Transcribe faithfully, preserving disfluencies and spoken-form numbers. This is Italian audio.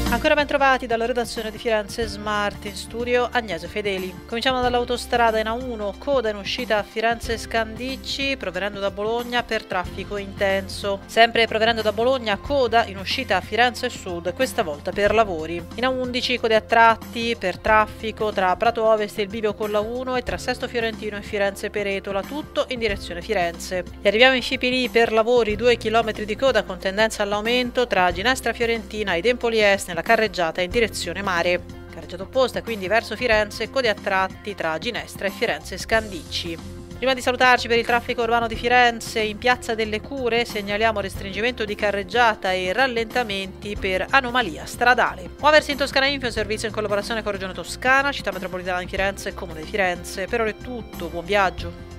Ancora ben trovati dalla redazione di Firenze Smart, in studio Agnese Fedeli. Cominciamo dall'autostrada in A uno, coda in uscita a Firenze Scandicci, provenendo da Bologna per traffico intenso. Sempre provenendo da Bologna, coda in uscita a Firenze Sud, questa volta per lavori. In A undici, code a tratti per traffico tra Prato Ovest e il bivio con la uno e tra Sesto Fiorentino e Firenze Peretola, tutto in direzione Firenze. E arriviamo in Scipili per lavori, due chilometri di coda con tendenza all'aumento tra Ginestra Fiorentina ed Empoli Est nella carreggiata in direzione mare. Carreggiata opposta quindi verso Firenze, code a tratti tra Ginestra e Firenze Scandicci. Prima di salutarci per il traffico urbano di Firenze, in Piazza delle Cure segnaliamo restringimento di carreggiata e rallentamenti per anomalia stradale. Muoversi in Toscana Info, servizio in collaborazione con Regione Toscana, Città Metropolitana di Firenze e Comune di Firenze. Per ora è tutto, buon viaggio!